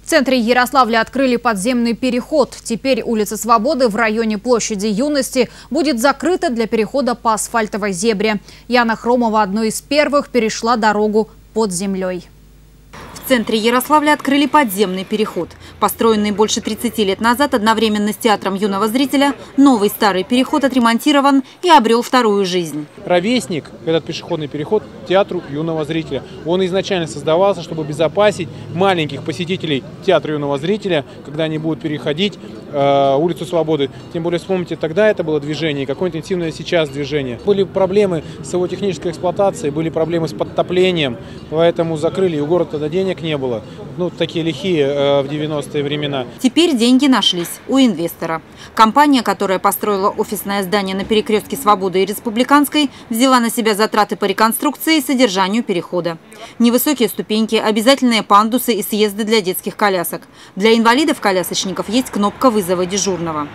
В центре Ярославля открыли подземный переход. Теперь улица Свободы в районе площади Юности будет закрыта для перехода по асфальтовой зебре. Яна Хромова одной из первых перешла дорогу под землей. В центре Ярославля открыли подземный переход. Построенный больше 30 лет назад одновременно с театром юного зрителя, новый старый переход отремонтирован и обрел вторую жизнь. Ровесник, этот пешеходный переход, театру юного зрителя. Он изначально создавался, чтобы обезопасить маленьких посетителей театра юного зрителя, когда они будут переходить улицу Свободы. Тем более, вспомните, тогда это было движение, какое интенсивное сейчас движение. Были проблемы с его технической эксплуатацией, были проблемы с подтоплением, поэтому закрыли, и у города тогда денег не было. Ну, такие лихие в 90-е времена. Теперь деньги нашлись у инвестора. Компания, которая построила офисное здание на перекрестке Свободы и Республиканской, взяла на себя затраты по реконструкции и содержанию перехода. Невысокие ступеньки, обязательные пандусы и съезды для детских колясок. Для инвалидов-колясочников есть кнопка вызова дежурного.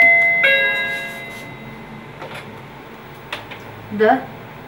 Да?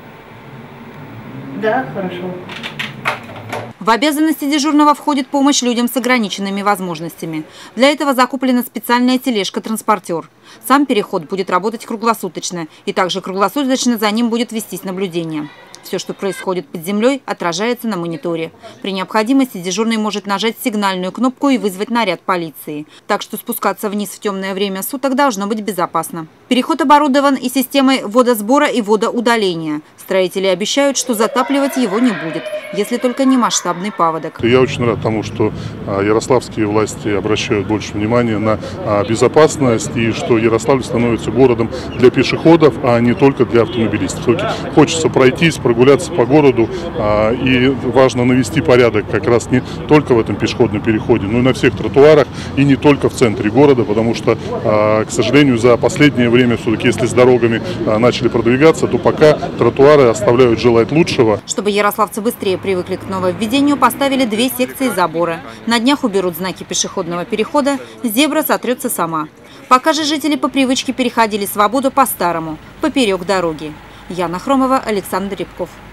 Да, хорошо. В обязанности дежурного входит помощь людям с ограниченными возможностями. Для этого закуплена специальная тележка-транспортер. Сам переход будет работать круглосуточно, и также круглосуточно за ним будет вестись наблюдение. Все, что происходит под землей, отражается на мониторе. При необходимости дежурный может нажать сигнальную кнопку и вызвать наряд полиции. Так что спускаться вниз в темное время суток должно быть безопасно. Переход оборудован и системой водосбора и водоудаления. Строители обещают, что затапливать его не будет, если только не масштабный паводок. Я очень рад тому, что ярославские власти обращают больше внимания на безопасность и что Ярославль становится городом для пешеходов, а не только для автомобилистов. Хочется пройтись, прогуляться по городу, и важно навести порядок как раз не только в этом пешеходном переходе, но и на всех тротуарах, и не только в центре города, потому что, к сожалению, за последнее время, все-таки, если с дорогами начали продвигаться, то пока тротуары оставляют желать лучшего. Чтобы ярославцы быстрее привыкли к нововведению, поставили 2 секции забора. На днях уберут знаки пешеходного перехода, зебра сотрется сама. Пока же жители по привычке переходили Свободу по-старому, поперек дороги. Яна Хромова, Александр Рябков.